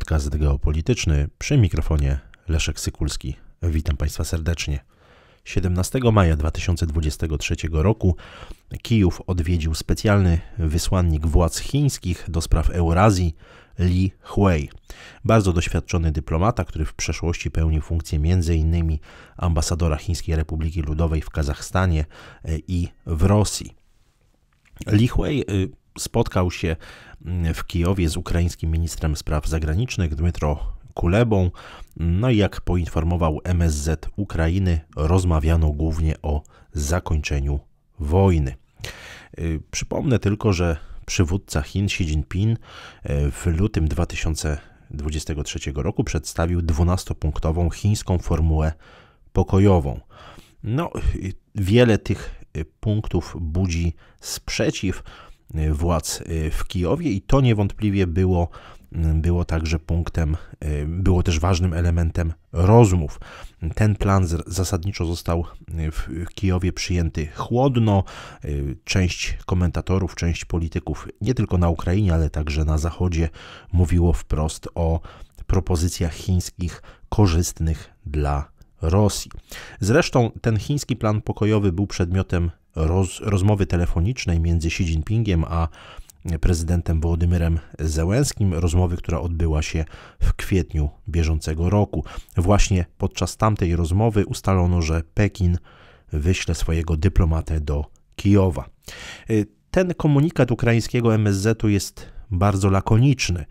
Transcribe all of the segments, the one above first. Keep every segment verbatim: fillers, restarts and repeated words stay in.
Podcast geopolityczny, przy mikrofonie Leszek Sykulski. Witam Państwa serdecznie. siedemnastego maja dwa tysiące dwudziestego trzeciego roku Kijów odwiedził specjalny wysłannik władz chińskich do spraw Eurazji Li Huei. Bardzo doświadczony dyplomata, który w przeszłości pełnił funkcję między innymi ambasadora Chińskiej Republiki Ludowej w Kazachstanie i w Rosji. Li Huei spotkał się w Kijowie z ukraińskim ministrem spraw zagranicznych Dmytro Kulebą. No i jak poinformował M S Z Ukrainy, rozmawiano głównie o zakończeniu wojny. Przypomnę tylko, że przywódca Chin Xi Jinping w lutym dwa tysiące dwudziestego trzeciego roku przedstawił dwunastopunktową chińską formułę pokojową. No, wiele tych punktów budzi sprzeciw władz w Kijowie i to niewątpliwie było, było także punktem, było też ważnym elementem rozmów. Ten plan zasadniczo został w Kijowie przyjęty chłodno. Część komentatorów, część polityków nie tylko na Ukrainie, ale także na Zachodzie mówiło wprost o propozycjach chińskich korzystnych dla Rosji. Zresztą ten chiński plan pokojowy był przedmiotem roz, rozmowy telefonicznej między Xi Jinpingiem a prezydentem Wołodymyrem Zełenskim, rozmowy, która odbyła się w kwietniu bieżącego roku. Właśnie podczas tamtej rozmowy ustalono, że Pekin wyśle swojego dyplomatę do Kijowa. Ten komunikat ukraińskiego M S Z-u jest bardzo lakoniczny.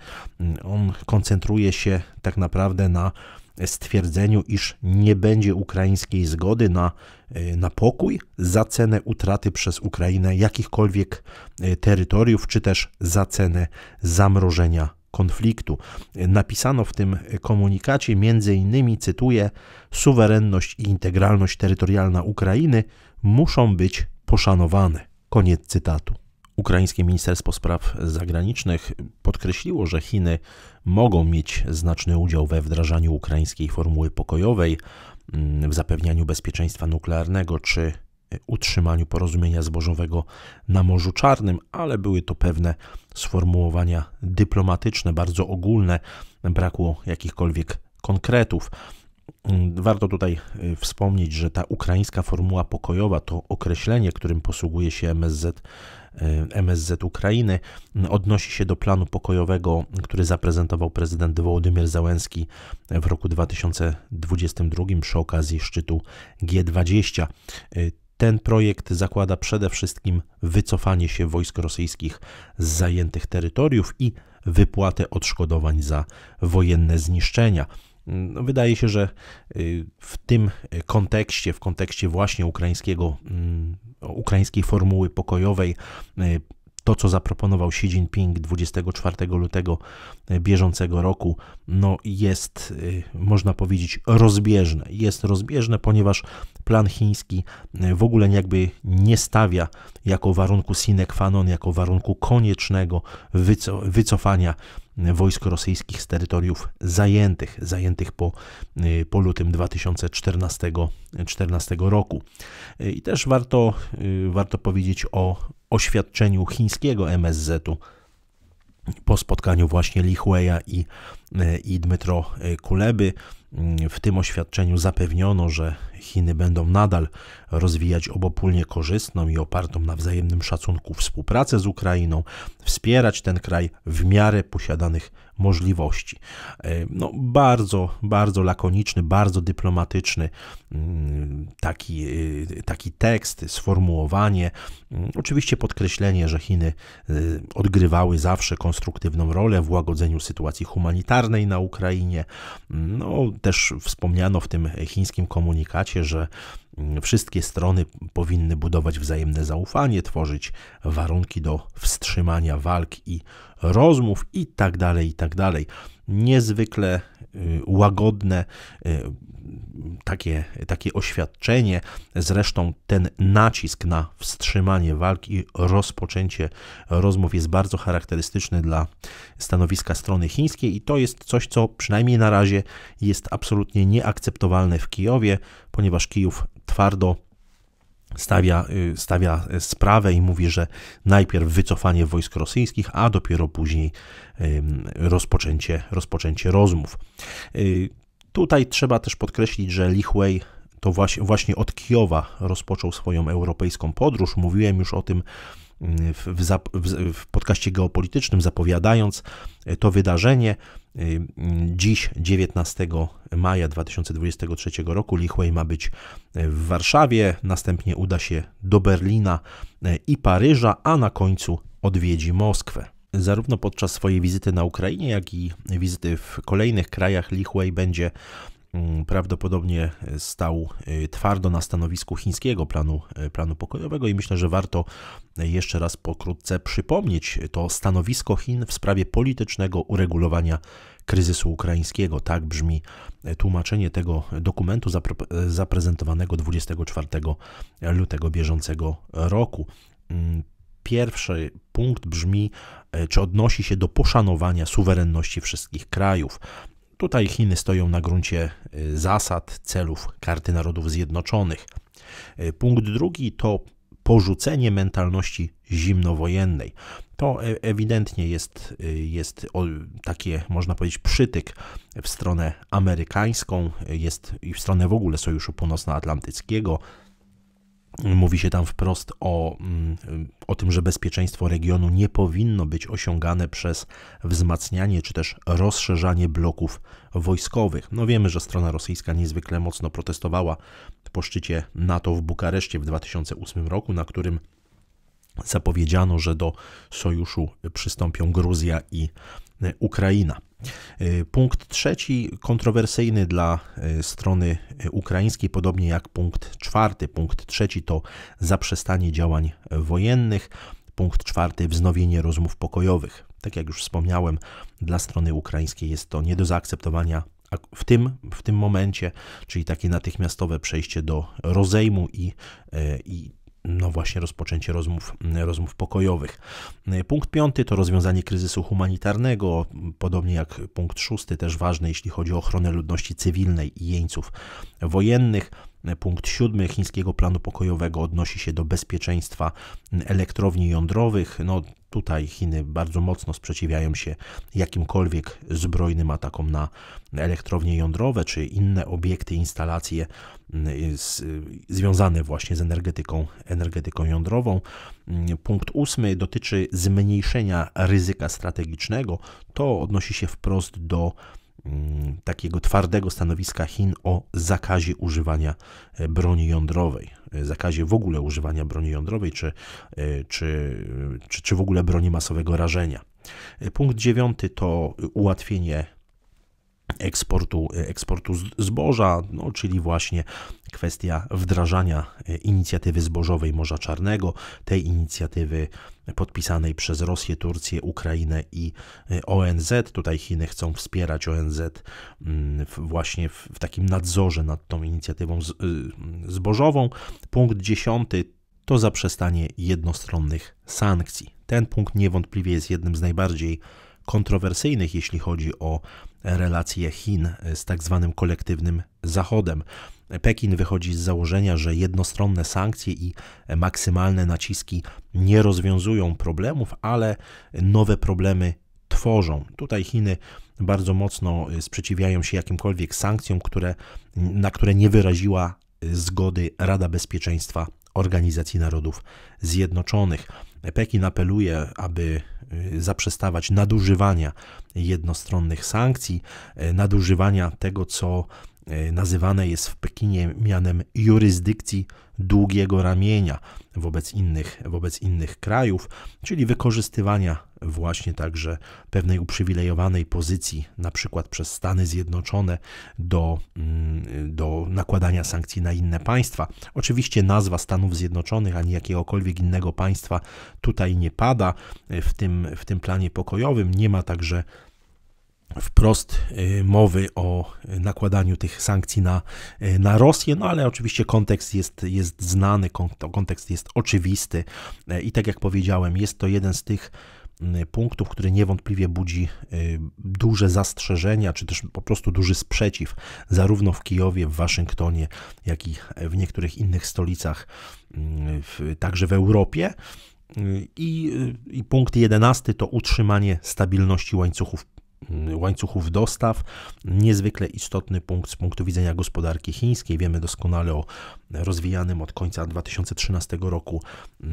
On koncentruje się tak naprawdę na stwierdzeniu, iż nie będzie ukraińskiej zgody na, na pokój za cenę utraty przez Ukrainę jakichkolwiek terytoriów, czy też za cenę zamrożenia konfliktu. Napisano w tym komunikacie między innymi, cytuję, suwerenność i integralność terytorialna Ukrainy muszą być poszanowane. Koniec cytatu. Ukraińskie Ministerstwo Spraw Zagranicznych podkreśliło, że Chiny mogą mieć znaczny udział we wdrażaniu ukraińskiej formuły pokojowej, w zapewnianiu bezpieczeństwa nuklearnego czy utrzymaniu porozumienia zbożowego na Morzu Czarnym, ale były to pewne sformułowania dyplomatyczne, bardzo ogólne, brakło jakichkolwiek konkretów. Warto tutaj wspomnieć, że ta ukraińska formuła pokojowa to określenie, którym posługuje się M S Z, M S Z Ukrainy, odnosi się do planu pokojowego, który zaprezentował prezydent Wołodymyr Zełenski w roku dwa tysiące dwudziestym drugim przy okazji szczytu G dwadzieścia. Ten projekt zakłada przede wszystkim wycofanie się wojsk rosyjskich z zajętych terytoriów i wypłatę odszkodowań za wojenne zniszczenia. No, wydaje się, że w tym kontekście, w kontekście właśnie ukraińskiego, ukraińskiej formuły pokojowej, to, co zaproponował Xi Jinping dwudziestego czwartego lutego bieżącego roku, no jest, można powiedzieć, rozbieżne. Jest rozbieżne, ponieważ plan chiński w ogóle jakby nie stawia jako warunku sine qua non, jako warunku koniecznego wyco- wycofania wojsk rosyjskich z terytoriów zajętych, zajętych po, po lutym dwa tysiące czternastego roku. I też warto, warto powiedzieć o oświadczeniu chińskiego M S Z-u po spotkaniu właśnie Li Hueia i, i Dmytro Kuleby. W tym oświadczeniu zapewniono, że Chiny będą nadal rozwijać obopólnie korzystną i opartą na wzajemnym szacunku współpracę z Ukrainą, wspierać ten kraj w miarę posiadanych możliwości. No, bardzo, bardzo lakoniczny, bardzo dyplomatyczny taki, taki tekst, sformułowanie. Oczywiście podkreślenie, że Chiny odgrywały zawsze konstruktywną rolę w łagodzeniu sytuacji humanitarnej na Ukrainie. No, też wspomniano w tym chińskim komunikacie, że wszystkie strony powinny budować wzajemne zaufanie, tworzyć warunki do wstrzymania walk i rozmów i tak dalej, i tak dalej. Niezwykle łagodne takie, takie oświadczenie. Zresztą ten nacisk na wstrzymanie walk i rozpoczęcie rozmów jest bardzo charakterystyczny dla stanowiska strony chińskiej i to jest coś, co przynajmniej na razie jest absolutnie nieakceptowalne w Kijowie, ponieważ Kijów twardo Stawia, stawia sprawę i mówi, że najpierw wycofanie wojsk rosyjskich, a dopiero później rozpoczęcie, rozpoczęcie rozmów. Tutaj trzeba też podkreślić, że Li Hui to właśnie, właśnie od Kijowa rozpoczął swoją europejską podróż. Mówiłem już o tym w, w, w podcaście geopolitycznym, zapowiadając to wydarzenie. Dziś, dziewiętnastego maja dwa tysiące dwudziestego trzeciego roku, Li Hui ma być w Warszawie, następnie uda się do Berlina i Paryża, a na końcu odwiedzi Moskwę. Zarówno podczas swojej wizyty na Ukrainie, jak i wizyty w kolejnych krajach Li Hui będzie prawdopodobnie stał twardo na stanowisku chińskiego planu, planu pokojowego i myślę, że warto jeszcze raz pokrótce przypomnieć to stanowisko Chin w sprawie politycznego uregulowania kryzysu ukraińskiego. Tak brzmi tłumaczenie tego dokumentu zaprezentowanego dwudziestego czwartego lutego bieżącego roku. Pierwszy punkt brzmi, czy odnosi się do poszanowania suwerenności wszystkich krajów. Tutaj Chiny stoją na gruncie zasad, celów Karty Narodów Zjednoczonych. Punkt drugi to porzucenie mentalności zimnowojennej. To ewidentnie jest, jest takie, można powiedzieć, przytyk w stronę amerykańską, jest i w stronę w ogóle Sojuszu Północnoatlantyckiego. Mówi się tam wprost o, o tym, że bezpieczeństwo regionu nie powinno być osiągane przez wzmacnianie czy też rozszerzanie bloków wojskowych. No wiemy, że strona rosyjska niezwykle mocno protestowała po szczycie NATO w Bukareszcie w dwa tysiące ósmym roku, na którym zapowiedziano, że do sojuszu przystąpią Gruzja i Ukraina. Punkt trzeci, kontrowersyjny dla strony ukraińskiej, podobnie jak punkt czwarty. Punkt trzeci to zaprzestanie działań wojennych. Punkt czwarty, wznowienie rozmów pokojowych. Tak jak już wspomniałem, dla strony ukraińskiej jest to nie do zaakceptowania w tym, w tym momencie, czyli takie natychmiastowe przejście do rozejmu i, i no właśnie rozpoczęcie rozmów, rozmów pokojowych. Punkt piąty to rozwiązanie kryzysu humanitarnego, podobnie jak punkt szósty, też ważny, jeśli chodzi o ochronę ludności cywilnej i jeńców wojennych. Punkt siódmy chińskiego planu pokojowego odnosi się do bezpieczeństwa elektrowni jądrowych. No tutaj Chiny bardzo mocno sprzeciwiają się jakimkolwiek zbrojnym atakom na elektrownie jądrowe czy inne obiekty, instalacje z, związane właśnie z energetyką, energetyką jądrową. Punkt ósmy dotyczy zmniejszenia ryzyka strategicznego. To odnosi się wprost do takiego twardego stanowiska Chin o zakazie używania broni jądrowej, zakazie w ogóle używania broni jądrowej, czy, czy, czy, czy w ogóle broni masowego rażenia. Punkt dziewiąty to ułatwienie eksportu, eksportu zboża, no, czyli właśnie kwestia wdrażania inicjatywy zbożowej Morza Czarnego, tej inicjatywy podpisanej przez Rosję, Turcję, Ukrainę i O N Z. Tutaj Chiny chcą wspierać O N Z właśnie w, w takim nadzorze nad tą inicjatywą zbożową. Punkt dziesiąty to zaprzestanie jednostronnych sankcji. Ten punkt niewątpliwie jest jednym z najbardziej kontrowersyjnych, jeśli chodzi o relacje Chin z tak zwanym kolektywnym Zachodem. Pekin wychodzi z założenia, że jednostronne sankcje i maksymalne naciski nie rozwiązują problemów, ale nowe problemy tworzą. Tutaj Chiny bardzo mocno sprzeciwiają się jakimkolwiek sankcjom, które, na które nie wyraziła zgody Rada Bezpieczeństwa Organizacji Narodów Zjednoczonych. Pekin apeluje, aby zaprzestawać nadużywania jednostronnych sankcji, nadużywania tego, co nazywane jest w Pekinie mianem jurysdykcji długiego ramienia wobec innych, wobec innych krajów, czyli wykorzystywania właśnie także pewnej uprzywilejowanej pozycji, na przykład przez Stany Zjednoczone do, do nakładania sankcji na inne państwa. Oczywiście nazwa Stanów Zjednoczonych ani jakiegokolwiek innego państwa tutaj nie pada w tym, w tym planie pokojowym. Nie ma także wprost mowy o nakładaniu tych sankcji na, na Rosję, no ale oczywiście kontekst jest, jest znany, kontekst jest oczywisty i tak jak powiedziałem, jest to jeden z tych punktów, który niewątpliwie budzi duże zastrzeżenia, czy też po prostu duży sprzeciw, zarówno w Kijowie, w Waszyngtonie, jak i w niektórych innych stolicach, w, także w Europie. I, I punkt jedenasty to utrzymanie stabilności łańcuchów łańcuchów dostaw. Niezwykle istotny punkt z punktu widzenia gospodarki chińskiej. Wiemy doskonale o rozwijanym od końca dwa tysiące trzynastego roku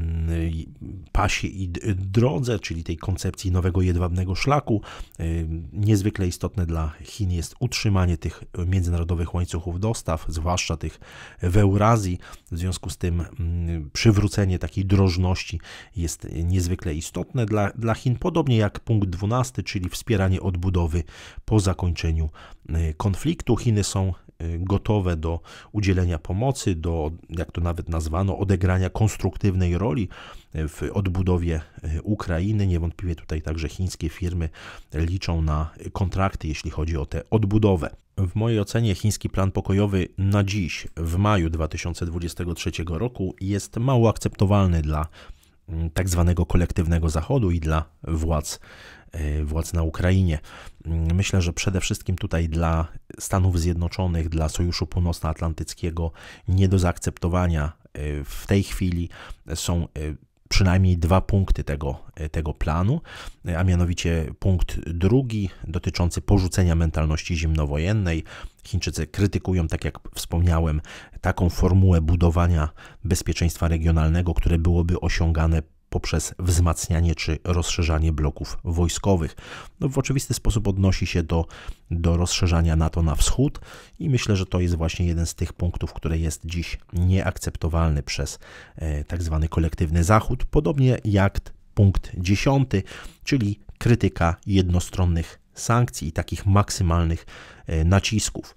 pasie i drodze, czyli tej koncepcji nowego jedwabnego szlaku. Niezwykle istotne dla Chin jest utrzymanie tych międzynarodowych łańcuchów dostaw, zwłaszcza tych w Eurazji. W związku z tym przywrócenie takiej drożności jest niezwykle istotne dla, dla Chin, podobnie jak punkt dwunasty, czyli wspieranie odbudowy po zakończeniu konfliktu. Chiny są gotowe do udzielenia pomocy, do, jak to nawet nazwano, odegrania konstruktywnej roli w odbudowie Ukrainy. Niewątpliwie tutaj także chińskie firmy liczą na kontrakty, jeśli chodzi o tę odbudowę. W mojej ocenie chiński plan pokojowy na dziś, w maju dwa tysiące dwudziestego trzeciego roku, jest mało akceptowalny dla tak zwanego kolektywnego Zachodu i dla władz władz na Ukrainie. Myślę, że przede wszystkim tutaj dla Stanów Zjednoczonych, dla Sojuszu Północnoatlantyckiego nie do zaakceptowania w tej chwili są przynajmniej dwa punkty tego, tego planu, a mianowicie punkt drugi dotyczący porzucenia mentalności zimnowojennej. Chińczycy krytykują, tak jak wspomniałem, taką formułę budowania bezpieczeństwa regionalnego, które byłoby osiągane poprzez wzmacnianie czy rozszerzanie bloków wojskowych. No, w oczywisty sposób odnosi się do, do rozszerzania NATO na wschód i myślę, że to jest właśnie jeden z tych punktów, który jest dziś nieakceptowalny przez e, tak zwany kolektywny Zachód, podobnie jak punkt dziesiąty, czyli krytyka jednostronnych sankcji i takich maksymalnych e, nacisków.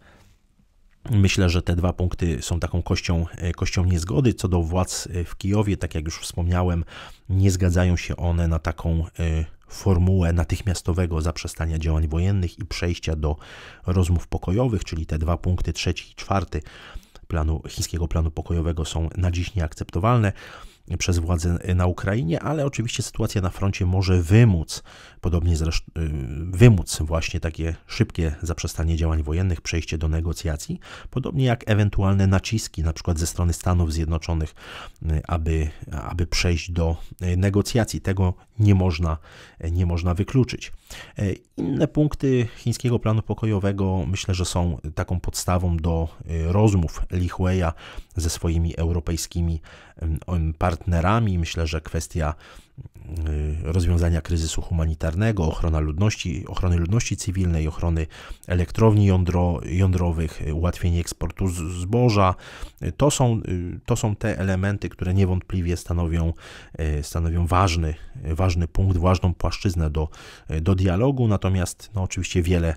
Myślę, że te dwa punkty są taką kością, kością niezgody. Co do władz w Kijowie, tak jak już wspomniałem, nie zgadzają się one na taką formułę natychmiastowego zaprzestania działań wojennych i przejścia do rozmów pokojowych, czyli te dwa punkty, trzeci i czwarty planu, chińskiego planu pokojowego są na dziś nieakceptowalne przez władze na Ukrainie, ale oczywiście sytuacja na froncie może wymóc, podobnie zresztą wymóc właśnie takie szybkie zaprzestanie działań wojennych, przejście do negocjacji, podobnie jak ewentualne naciski na przykład ze strony Stanów Zjednoczonych, aby, aby przejść do negocjacji. Tego nie można, nie można wykluczyć. Inne punkty chińskiego planu pokojowego myślę, że są taką podstawą do rozmów Li Hueya ze swoimi europejskimi partnerami. Myślę, że kwestia rozwiązania kryzysu humanitarnego, ochrona ludności, ochrony ludności cywilnej, ochrony elektrowni jądro, jądrowych, ułatwienie eksportu zboża, to są, to są te elementy, które niewątpliwie stanowią, stanowią ważny, ważny punkt, ważną płaszczyznę do, do dialogu, natomiast no, oczywiście wiele,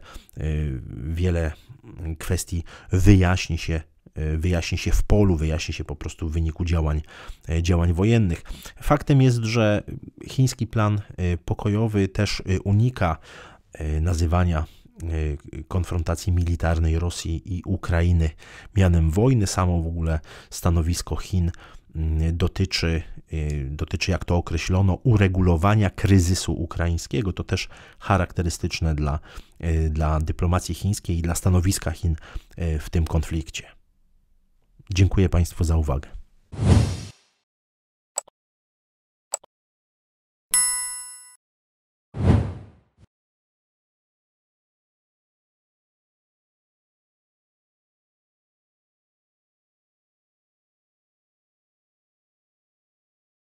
wiele kwestii wyjaśni się wyjaśni się w polu, wyjaśni się po prostu w wyniku działań, działań wojennych. Faktem jest, że chiński plan pokojowy też unika nazywania konfrontacji militarnej Rosji i Ukrainy mianem wojny. Samo w ogóle stanowisko Chin dotyczy, dotyczy, jak to określono, uregulowania kryzysu ukraińskiego. To też charakterystyczne dla, dla dyplomacji chińskiej i dla stanowiska Chin w tym konflikcie. Dziękuję Państwu za uwagę.